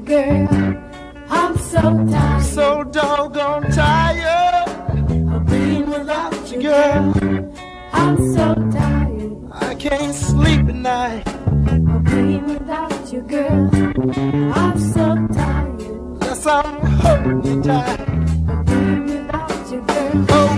you, girl. I'm so tired, so doggone tired of being without you, girl. I'm so tired, I can't sleep at night of being without you, girl. I'm so tired, yes, I'm holding you tight, of being without you, girl. oh.